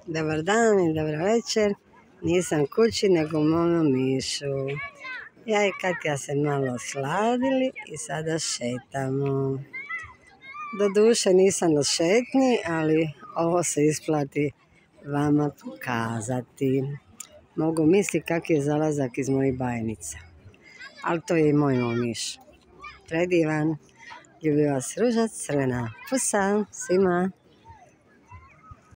Dobar dan i dobar večer. Nisam kući nego moju mišu. Ja i Katja se malo sladili i sada šetamo. Doduše nisam na šetnji, ali ovo se isplati vama pokazati. Mogu misliti kak je zalazak iz mojih bajnica. Ali to je i moj miš. Predivan. Ljubi vas Ruža Crvena. Pusa svima.